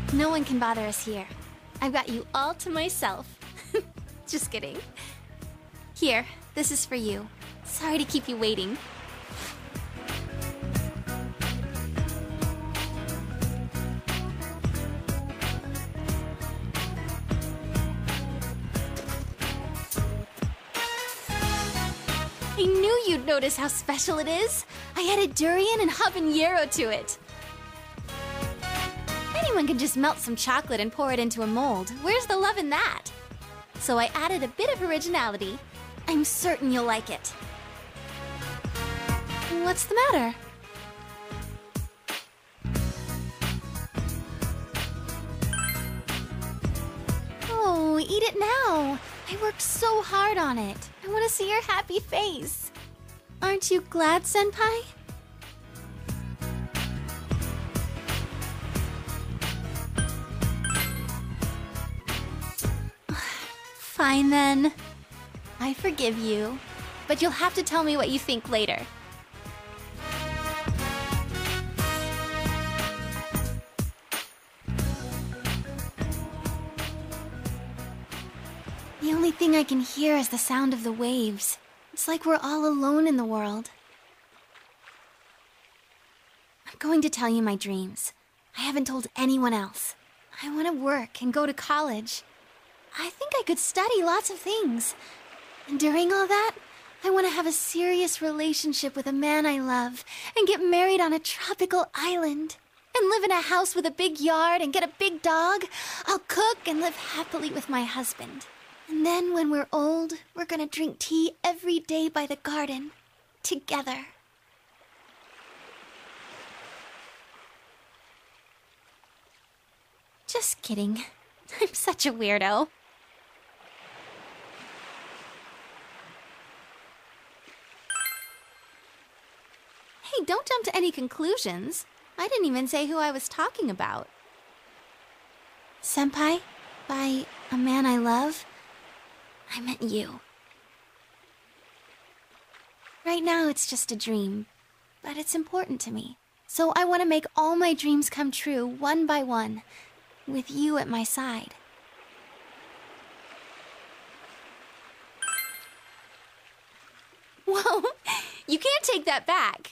No one can bother us here. I've got you all to myself. Just kidding. Here, this is for you. Sorry to keep you waiting. I knew you'd notice how special it is. I added durian and habanero to it. Anyone can just melt some chocolate and pour it into a mold. Where's the love in that? So I added a bit of originality. I'm certain you'll like it. What's the matter? Oh, eat it now. I worked so hard on it. I want to see your happy face. Aren't you glad, Senpai? Fine then. I forgive you. But you'll have to tell me what you think later. The only thing I can hear is the sound of the waves. It's like we're all alone in the world. I'm going to tell you my dreams. I haven't told anyone else. I want to work and go to college. I think I could study lots of things. And during all that, I want to have a serious relationship with a man I love and get married on a tropical island. And live in a house with a big yard and get a big dog. I'll cook and live happily with my husband. And then when we're old, we're gonna drink tea every day by the garden. Together. Just kidding. I'm such a weirdo. Hey, don't jump to any conclusions. I didn't even say who I was talking about. Senpai, by a man I love, I meant you. Right now it's just a dream, but it's important to me. So I want to make all my dreams come true, one by one, with you at my side. Whoa, you can't take that back.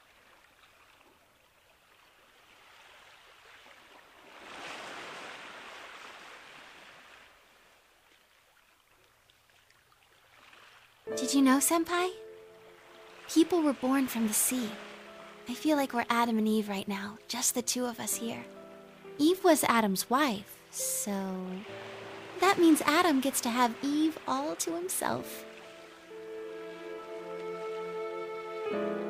Did you know, Senpai? People were born from the sea. I feel like we're Adam and Eve right now, just the two of us here. Eve was Adam's wife, so... that means Adam gets to have Eve all to himself.